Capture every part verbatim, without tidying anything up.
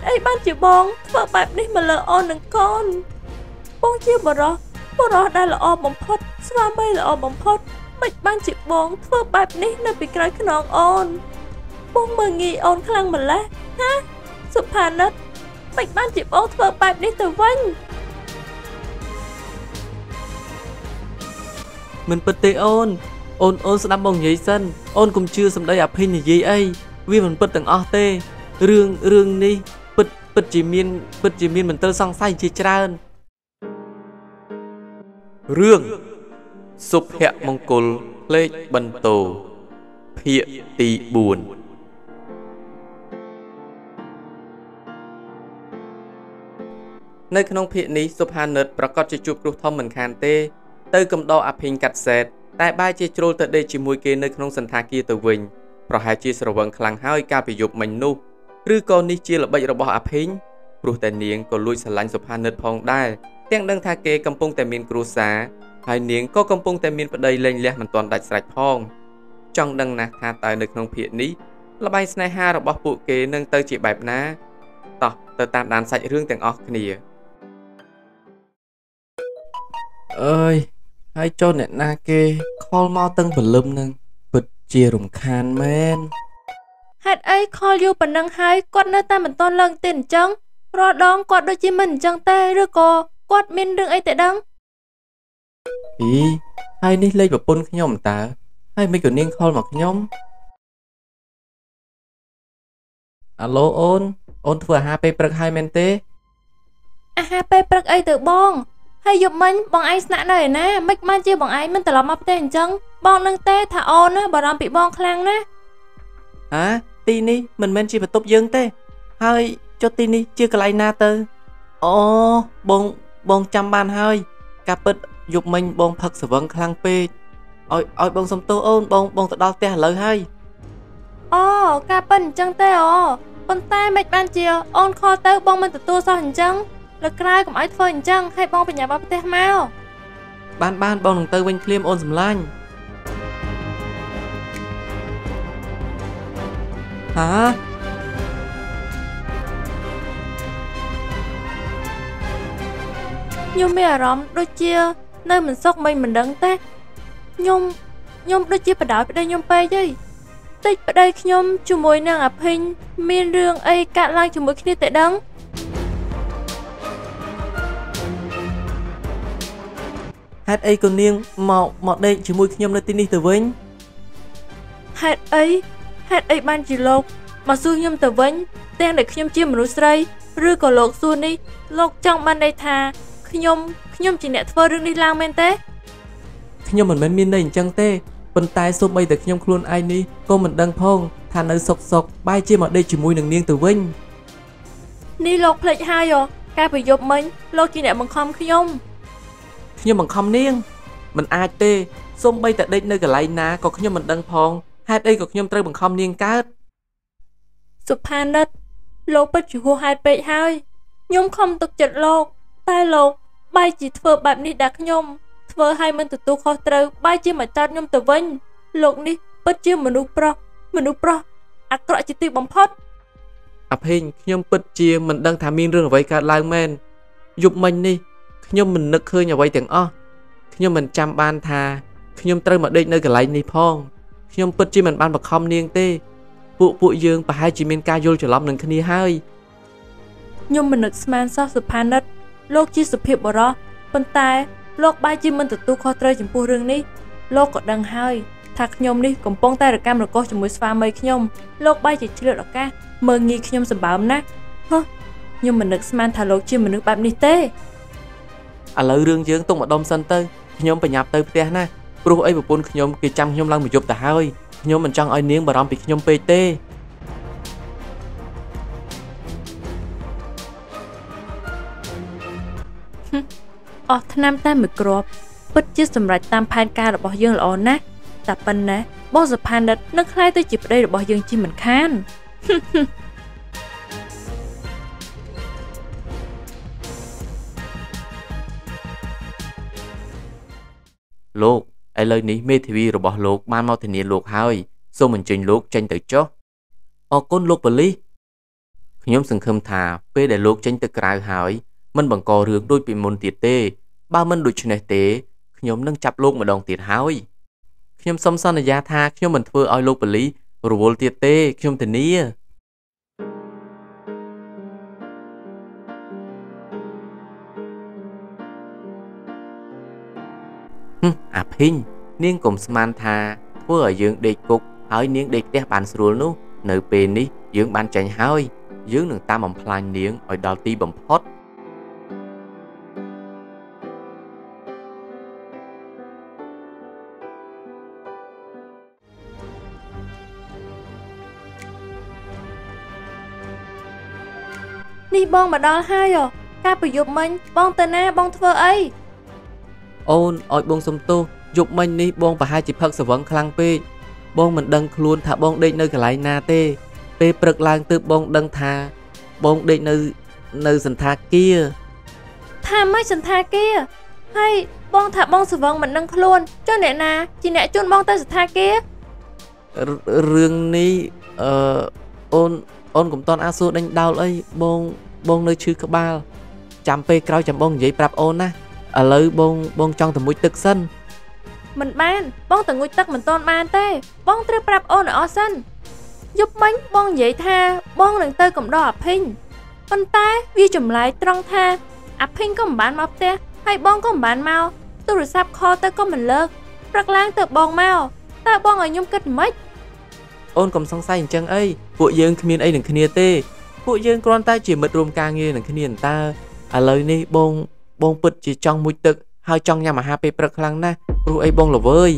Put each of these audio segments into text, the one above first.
ấy ban chỉ bong vợ bạp đi mà lỡ on đừng con bong chia bờ đó bờ đó đây là o bóng phốt sao bây là o bóng phốt mạch ban chỉ bong vợ bạp đi nơi bị cái cái nón on bong mờ nghi on khăng mà lá ha sụp hàn đất mạch ban chỉ bong vợ bạp đi từ vinh mình bật tê ôn ôn ôn sẽ đâm bong giấy sân ôn cũng chưa xong đây áp hình như gì ấy vì mình bật từng o tê rương rương đi bật bật chỉ miên bật chỉ miên mình tơ song say chỉ trơn rương sụp hẹ mông côn lê bần tổ phía tì buồn nơi khung phía ní sụp hà nợtประกอบจะจูบรูทอมเหมือนคานเต้เตยกำดออภิงกัดเศษแต่บ้านเจโจลเตได้จิมวยเกในขนมสันทากีตัววิญเพราะหายจีสระวังคลังห้อยการไปยุบมันนุหรือก่อนนี้เจียระบายระบอบอภิงปลุกแต่เนียงก็ลุยสลันสุภาเนิดพองได้เตียงดังทาเกกำปงแต่มีนกรูสาหายเนียงก็กำปงแต่มีนประเดี๋ยเล็งเลี้ยมันตอนดัดสายพองจังดังนะทาตายในขนมเพียนี้ระบายสไนฮาระบอบปุเกนั่งเตยจีแบบน้าต่อเตยตามด่านใส่เรื่องแต่งออกเนียเอ้ยให้โจนเนี่ยนาเกคอลมอตึงผลลมนึงปิดเจียรุมคานแมนฮัดไอ้คออยู่ปนังหายกอดเนื้อตาเหมือนตอนเลิงติ่นจังรอดองกอดโดยจิมันจังเต้หรือก็กอดมินเรื่องไอ้แต่ดังอีให้นี่เลยแบบปนขยมตาให้ไม่เกิดเนียงคอลหมอกขยมอัลโหลโอนโอนถั่วหาไปประคายแมนเต้อาหาไปประไอ้เต๋อบองให้ยุบมันบองไอ้สนะหน่อยนะไม่มาเจียบองไอ้มันตลอดมาเต้นจังบองนั่งเต้ถ้าโอนนะบอรอมปีบองคลังนะฮะตีนี่มันมันจีบตบยังเต้ให้choตีนี่เจียกอะไรนาเตออ๋อบองบองจำบานให้กาเปิดยุบมันบองผักสวังคลังเปย์อ้อยอ้อยบองสมโตโอนบองบองตะดอเต้เลยให้อ๋อกาเปิลจังเต้อ๋อปนใต้ไม่บ้านเจียโอนคอเต้บองมันตัวตัวซอหันจังแล้วกลายกับไอ้เฟิร์นจังให้บองเป็นอย่างบ้าเต้มาบ้านบ้านบองหนึ่งเตยวันเคลียมโอนสำลังฮะยมไม่อารมณ์โดยเชียเnơi mình sốc mình mình đắng té nhom nhom đôi chia phải đảoไปได้ยมไปยัยติดไปได้ขยมจุมวยนางอภิญมีเรื่องไอ้กะลางจุมวยขี้แต่ดังฮัดไอ้คนเนียงหมอกหมอกได้จุมวยขยมในที่นี่ตัวเว้นฮัดไอ้ฮัดไอ้บ้านจีโลกมาสู้ยมตัวเว้นแต่งเด็กขยมเชี่ยมนุษย์ไรหรือก็โลกสู้นี่โลกจังบ้านได้ทาขยมขยมจีเนตเฟอร์เรื่องนี้ลางแมนเต้ขยมเหมือนมันมีในจังเต้ปนตายสู้ไปแต่ขยมคลุนไอ้นี่ก็เหมือนดังพงทานเนื้อสกสกใบเชี่ยมาได้จุมวยหนึ่งเนียงตัวเว้นนี่โลกเพลย์ห้าอยู่การไปยบมันโลกจีเนตบังคับขยมขยมบังคับเนียงมันอาเต้ส้มใบแต่ได้เนื้อกับไรนะก็ขยมมันดังพองฮัดไอ้ก็ขยมเตยบังคับเนียงกัดสุภานัทโลกปัจจุบันหายไปหายยมคำตกจัดโลกใต้โลกใบจีเฟอร์แบบนี้ดักยมเฟอร์ให้มันตัวตัวคอเตอร์ใบจีมาจัดยมตัววันโลกนี้ปัจจุบันมนุษย์ปลอมนุษย์ปลออักระจิตติบัมพดอภิญขยมปัจจุบันมันดังถามีเรื่องไว้การลางแมนยุบมันนี่ขยมมันนึกเคยอย่าไว้แต่งอ้อขยมมันจำบานทาขยมเตยมาได้เนื้อกับไรนี่พองขยมปัจจุบันบานบักคอมเนียงเต้ปุปุยืงไปให้จีเมนกายโยจะล้อมหนึ่งคดีให้ยมมันนึกสมานซอสุภานัทโลกจีสุเพียบบรอปนตายโลกใบจีมันตัวตัวคอเตยจมพูเรื่องนี้โลกก็ดังให้ทักยมนี่กำปองใต้ระกำระโกจมูกสวาไม่ขยมโลกใบจีเชื่อหรอกแกเมื่องี้ขยมสบายนะฮะยมมันนึกสมานทาโลกจีมันนึกแบบนี้เต้อะไรเรื่องเยอะต้องมาดมซันเตอร์ขยมไปหยับเตยเตี้ยนะปลุกไอ้บุปผลขยมกิจจำขยมลังมาจบแต่ให้ขยมมันจังไอ้เนี้ยบารมปีขยมเปเต้อ๋อทนำตามมือกรอบปัจจุบันสำหรับตามแผนการระบบยังหล่อนะแต่ปัญนะบอสพานนัดนักคล้ายตัวจีบได้ระบบยังจีเหมือนข้านโลกไอ้เลยนี้เมทีวีระบบโลกบ้านมอเทเนียโลกให้ส่งมันจริงโลกจังตัวจ๊ออก้นโลกบลีขខ្ញុំសង្ឃឹមថាពេលដែលលោកចេញទៅក្រៅហើយមិនបង្ករឿងដូចពីមុនទៀតទេបើមិនដូច្នេះទេខ្ញុំនឹងចាប់លោកម្ដងទៀតហើយខ្ញុំសូមសន្យាថាខ្ញុំមិនធ្វើឲ្យលោកប៉ូលីសរវល់ទៀតទេខ្ញុំធានាអាភិញនាងកុំស្មានថាធ្វើឲ្យយើងដេកគុកហើយនាងដេកផ្ទះបានស្រួលនោះនៅពេលនេះយើងបានចាញ់ហើយយើងនឹងតាមបំផ្លាញនាងឲ្យដល់ទីបំផុតនេះបងមកដល់ហើយហ៎ការប្រយុទ្ធមិញបងទៅណាបងធ្វើអីអូនឲ្យបងសុំទោសយប់មិញនេះបងប្រហែលជាផឹកស្វឹងខ្លាំងពេកបងមិនដឹងខ្លួនថាបងដេកនៅកន្លែងណាទេពេលព្រឹកឡើងទើបបងដឹងថាបងដេកនៅនៅសន្តាគារថាម៉េចសន្តាគារហើយបងថាបងស្វឹងមិនដឹងខ្លួនចុះអ្នកណាជាអ្នកជូនបងទៅសន្តាគាររឿងនេះអឺអូនអូនកុំតន់អាសួរដេញដោលអីបងបងនៅឈឺក្បាលចាំពេលក្រោយចាំបងនិយាយប្រាប់អូនណាឥឡូវបងបងចង់ទៅមុជទឹកសិនមិនបានបងទៅងូតទឹកមិនទាន់បានទេបងត្រូវប្រាប់អូនឲ្យអស់សិនយប់មិញបងនិយាយថាបងនឹងទៅកំដរអាភិញប៉ុន្តែវាចម្លែកត្រង់ថាអាភិញក៏មិនបានមកផ្ទះហើយបងក៏មិនបានមកទូរស័ព្ទខលទៅក៏មិនលើកព្រឹកឡើងទៅបងមកតើបងឲ្យខ្ញុំគិតមិនអូនកុំសង្ស័យអញ្ចឹងអីពួកយើងគ្មានអីនឹងគ្នាទេពួកយើងគ្រាន់តែជាមិត្តរួមការងារនឹងគ្នាតើឥឡូវនេះបងបងពិតជាចង់មុជទឹកហើយចង់ញ៉ាំអាហារពេលព្រឹកខ្លាំងណាស់ព្រោះអីបងល្វើយ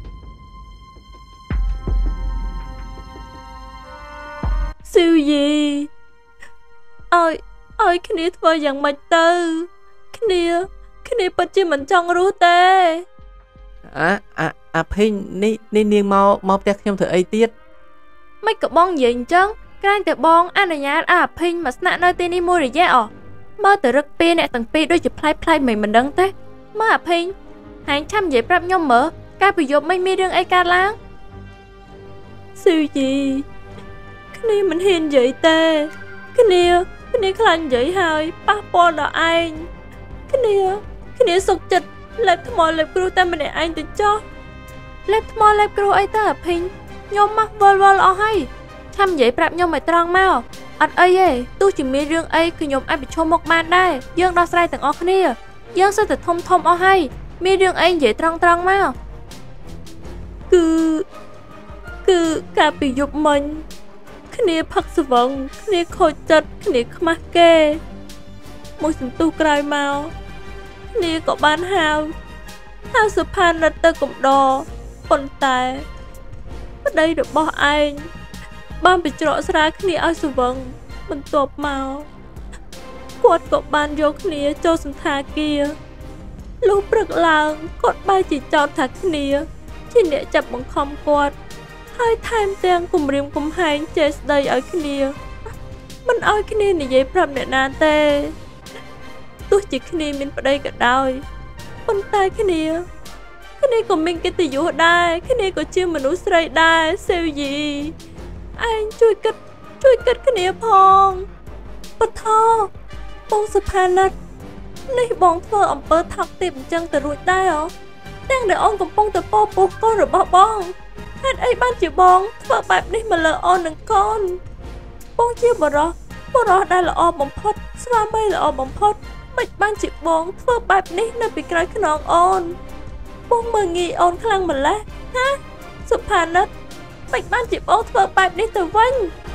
ស៊ូយីឲ្យឲ្យគ្នាធ្វើយ៉ាងម៉េចទៅគ្នាគ្នាពិតជាមិនចង់រស់ទេអាអាអាភិញនេះនេះនាងមកមកផ្ទះខ្ញុំធ្វើអីទៀតមិនក៏បងនិយាយអញ្ចឹងក្រែងតែបងអនុញ្ញាតអាភិញមកស្នាក់នៅទីនេះមួយរយៈអមើលទៅរឹកពីអ្នកទាំងពីរដូចជាផ្លែផ្លែមិនមិនដឹងទេមើលអាភិញហាញឆាំនិយាយប្រាប់ខ្ញុំមើលការប្រយុទ្ធមិនមានរឿងអីកើតឡើងស៊ូយីគ្នាមិនហ៊ាននិយាយទេគ្នាគ្នាខ្លាចនិយាយហើយប៉ះពាល់ដល់ឯងគ្នាគ្នាសុកចិត្តលេបថ្មលេបគ្រូតែម្នាក់ឯងទៅចោះលេបថ្មលេបគ្រូអីទៅអាភិញខ្ញុំមកវល់វល់អស់ហើយឆាំនិយាយប្រាប់ខ្ញុំឲ្យត្រង់មកអត់អីទេទោះជាមានរឿងអីគឺខ្ញុំអាចប្រឈមមុខបានដែរយើងដោះស្រាយទាំងអស់គ្នាយើងសិតតែធំធំអស់ហើយមានរឿងអីនិយាយត្រង់ត្រង់មកគឺគឺការពីយប់មិញគ្នាផឹកស្វឹងគ្នាខូចចិត្តគ្នាខ្មាស់គេមួយសន្ទុះក្រោយមកគ្នាក៏បានហៅហៅសុផានិតទៅកំដរប៉ុន្តែប្តីរបស់ឯងបានបញ្ច្រកស្រាលគ្នាឲ្យស្វឹងបន្ទាប់មកគាត់ក៏បានយកគ្នាចូលសន្តាគារលុះព្រឹកឡើងគាត់បែរជាចោទថាគ្នាជាអ្នកចាប់បង្ខំគាត់ហើយថែមទាំងគំរាមកំហែងចេះស្ដីឲ្យគ្នាមិនឲ្យគ្នានិយាយប្រាប់អ្នកណាទេទោះជាគ្នាមានប្តីក៏ដោយប៉ុន្តែគ្នាគ្នាក៏មានកិត្តិយសដែរគ្នាក៏ជាមនុស្សស្រីដែរសេវយីឯងជួយគិតជួយគិតគ្នាផងបថោបងសុផានិតនេះបងធ្វើអំពើថោកទាបអញ្ចឹងទៅរួចដែរហ៎ទាំងដែលអូនកំពុងតែពោពោះកូនរបស់បងហេតុអីបានជាបងធ្វើបែបនេះមកលើអូននិងកូនបងជាបរិសុទ្ធបរិសុទ្ធដែលល្អបំផុតស្វាមីល្អបំផុតមិនបានជាបងធ្វើបែបនេះនៅពីក្រោយខ្នងអូនបងមើងងាយអូនខ្លាំងម្ល៉េះណាសុផានិតមិនបានជាបងធ្វើបែបនេះទៅវិញ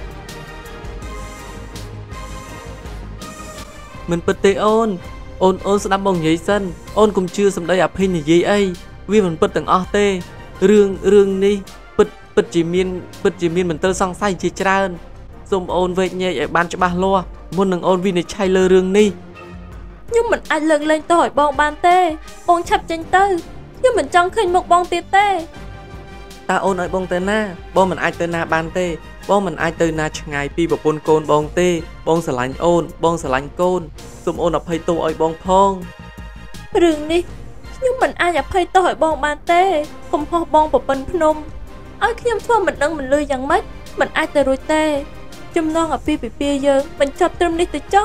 មិនពិតទេអូនអូនអូនស្ដាប់បងនិយាយសិនអូនកុំជឿសម្ដីអាភិញនិយាយអីវាមិនពិតទាំងអស់ទេរឿងរឿងនេះពិតពិតជាមានពិតជាមានមន្ទិលសង្ស័យជាច្រើនសូមអូនវែកញែកឲ្យបានច្បាស់លាស់មុននឹងអូនវិនិច្ឆ័យលើរឿងនេះខ្ញុំមិនអាចលើកលែងទោសឲ្យបងបានទេបងឆាប់ចេញទៅខ្ញុំមិនចង់ឃើញមុខបងទៀតទេតើអូនឲ្យបងទៅណាបងមិនអាចទៅណាបានទេបងមិនអាចទៅណាឆ្ងាយពីប្រពន្ធកូនបងទេបងស្រឡាញ់អូនបងស្រឡាញ់កូនសូមអូនអភ័យទោសឲ្យបងផងរឿងនេះខ្ញុំមិនអាចអភ័យទោសឲ្យបងបានទេកំហុសបងប្រពន្ធភ្នំឲ្យខ្ញុំធ្វើមិនដឹងមិនលឺយ៉ាងម៉េចមិនអាចទៅរួចទេ Chùm non ở pi pi pi dương mình chọc trùm đi từ chó.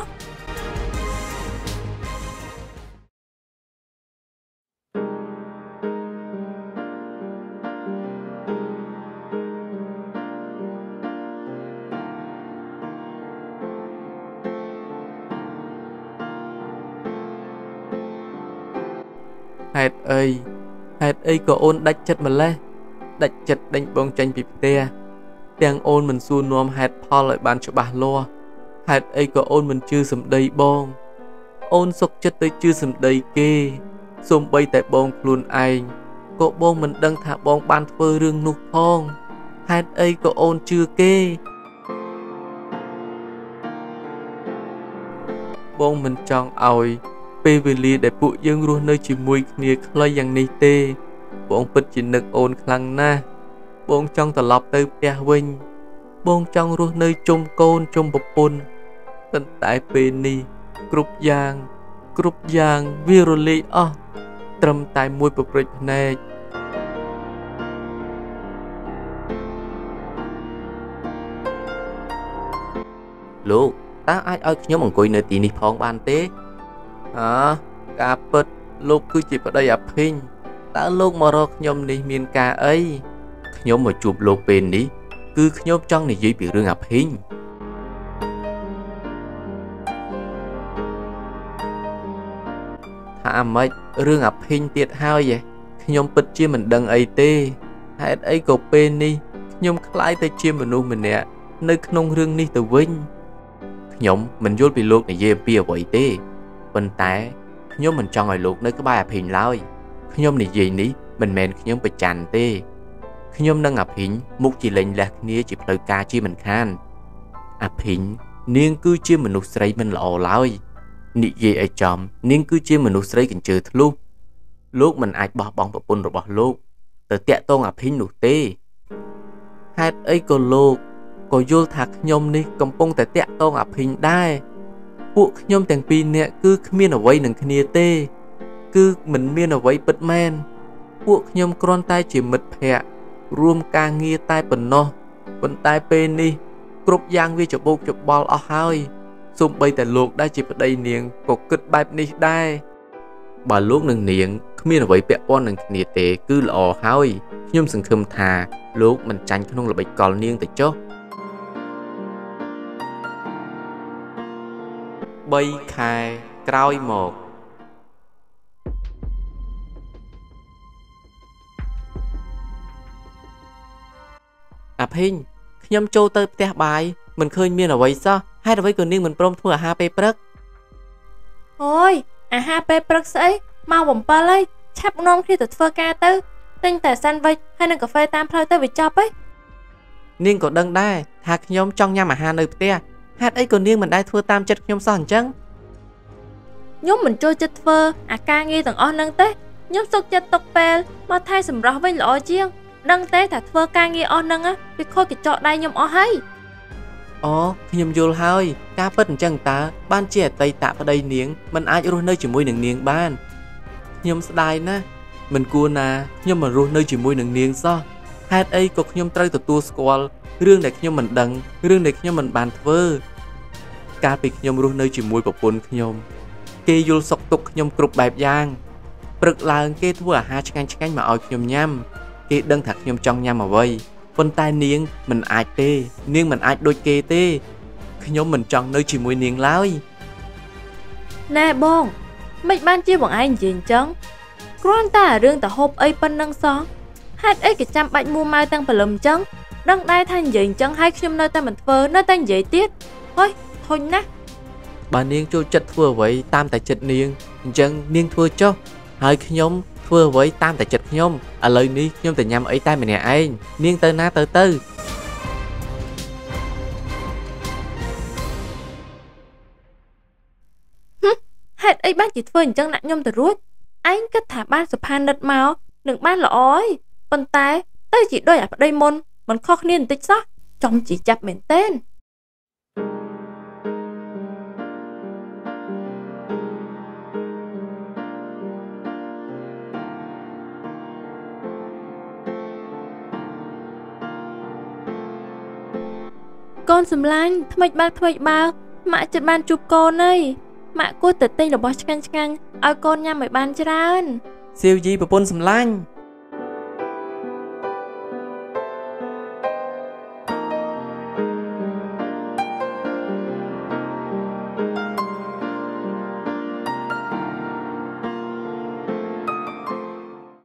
Hạt ơi, hạt ơi có ôn đạch chất mà lẽ đạch chất đánh bông tranh bị tè Đang ôn mình xua nôm hạt po lại bàn cho bà lo Hạt ấy có ôn mình chưa sầm đầy bông Ôn sốc chất tới chưa sầm đầy kê Xôm bay tại bông luôn anh Có bông mình đang thả bông bàn phơ rương nụ phong Hạt ấy có ôn chưa kê Bông mình chọn ỏi Pê về lìa để phụ dân ruột nơi chỉ mùi khnia khơi dàng này tê Bông bật chỉ nực ôn khăn na Bông trong tờ lọc tới bè vinh Bông trong ruột nơi chung côn chung bọc bồn Tân tại bê ni Cúp giang Cúp giang Vì rô lì ơ Trầm tại mùi bọc rịch này Lúc Ta ai ơi nhớ mong cùi nơi tì nì phong bàn tế Hả? Cả bật Lúc cứ chỉ vào đây ạp hình Ta lúc mà rô nhóm này miền ca ấy Nhóm mà chụp lô bên đi Cứ nhóm trong này dưới bị rương ạp hình Thả mấy rương ạp hình tiệt hao vậy Nhóm bật chia mình đăng ấy tê Hãy ấy cổ bên đi Nhóm khái tay chia mình luôn mình nè Nơi nông rương đi từ vinh Nhóm mình vô bị luộc này dê bia vậy tê Bên tay Nhóm mình cho ngồi luộc nơi cái bài ạp hình lôi Nhóm này gì ní Mình mẹn nhóm bị chành tê Nhóm nâng ạp hình Mục chỉ lệnh lạc nia chỉ lời ca chi mình khan Ạp hình Niên cư chi mình nụ srei mình lọ lôi Nị dê ai chom Niên cư chi mình nụ srei kình chư lúc Lúc mình ai bỏ bóng vào bồn rồi bỏ lúc Tờ tẹt tôn ạp hình nụ tê Hát ấy cô lúc Cô vô thạc nhóm ní Cầm bông tờ tẹt tôn ạp hình đaiពួកខ្ញុំទាំងពីរនាក់គឺគ្មានអ្វីនឹងគ្នាទេគឺមិនមានអ្វីពិតមែនពួកខ្ញុំគ្រាន់តែជាមិត្តភក្តិរួមការងារតែប៉ុណ្ណោះប៉ុន្តែពេលនេះគ្រប់យ៉ាងវាច្បោកច្បល់អស់ហើយសូម្បីតែលោកដែលជាប្តីនាងក៏គិតបែបនេះដែរបើលោកនិងនាងគ្មានអ្វីពាក់ព័ន្ធនឹងគ្នាទេគឺល្អហើយខ្ញុំសង្ឃឹមថាលោកមិនចាញ់ក្នុងល្បិចកលនាងទៅចុះបីខែក្រោយមកអាភិញខ្ញុំចូលទៅផ្ទះបាយមិនឃើញមានអ្វីសោះហេតុអ្វីក៏នាងមិនព្រមធ្វើអាហារពេលព្រឹកអូយអាហារពេលព្រឹកស្អីមកបំពេលហើយឆាប់នាំគ្នាទៅធ្វើការទៅទិញតែសាន់វិចហើយនឹងកាហ្វេតាមផ្លូវទៅវាចប់ហីនាងក៏ដឹងដែរថាខ្ញុំចង់ញ៉ាំអាហារនៅផ្ទះហេតុអីក៏នាងមិនដែលធ្វើតាមចិត្តខ្ញុំសោះអញ្ចឹងខ្ញុំមិនចូលចិត្តធ្វើអាការងារទាំងអស់ហ្នឹងទេខ្ញុំសុខចិត្តទុកពេលមកថែសម្រស់វិញល្អជាងដឹងទេថាធ្វើការងារអស់ហ្នឹងវាខូចកញ្ចក់ដៃខ្ញុំអស់ហើយអូខ្ញុំយល់ហើយការពិតអញ្ចឹងតើបានជាអតីតប្តីនាងមិនអាចរស់នៅជាមួយនឹងនាងបានខ្ញុំស្ដាយណាស់មិនគួរណាខ្ញុំមករស់នៅជាមួយនឹងនាងសោះហេតុអីក៏ខ្ញុំត្រូវទទួលស្គាល់រឿងដែលខ្ញុំមិនដឹងរឿងដែលខ្ញុំមិនបានធ្វើកាលពីខ្ញុំរស់នៅជាមួយប្រពន្ធខ្ញុំគេយល់សុខទុក្ខខ្ញុំគ្រប់បែបយ៉ាងព្រឹកឡើងគេធ្វើអាហារឆ្ងាញ់ឆ្ងាញ់មកឲ្យខ្ញុំញ៉ាំគេដឹងថាខ្ញុំចង់ញ៉ាំអ្វីប៉ុន្តែនាងមិនអាចទេនាងមិនអាចដូចគេទេខ្ញុំមិនចង់នៅជាមួយនាងឡើយណែបងមិនបានជាបងឯងនិយាយអញ្ចឹងគ្រាន់តែរឿងតហូបអីប៉ុណ្ណឹងសោះហេតុអីក៏ចាំបាច់មួម៉ៅទាំងព្រលឹមអញ្ចឹងដឹងដែរថានិយាយអញ្ចឹងហើយខ្ញុំនៅតែមិនធ្វើនៅតែនិយាយទៀតហុយធុញណាស់បើនាងចូលចិត្តធ្វើអ្វីតាមតែចិត្តនាងអញ្ចឹងនាងធ្វើចុះហើយខ្ញុំធ្វើអ្វីតាមតែចិត្តខ្ញុំឥឡូវនេះខ្ញុំតែញ៉ាំអីតែម្នាក់ឯងនាងទៅណាទៅទៅហេតុអីបានជាធ្វើអញ្ចឹងដាក់ខ្ញុំទៅរួចឯងគិតថាបានសុផានិតមកនឹងបានល្អអីប៉ុន្តែទៅជាដូចអាប្តីមុនមិនខុសគ្នាបន្តិចសោះចំជាចាប់មែនទេនកូនសម្លាញ់ថ្មិចបើកថ្មិចបើកម៉ាក់ចិត្តបានជួបកូនអីម៉ាក់គួរតែទិញរបស់ឆ្ងាញ់ឆ្ងាញ់ឲ្យកូនញ៉ាំឲ្យបានច្រើនសៀវយីប្រពន្ធសម្លាញ់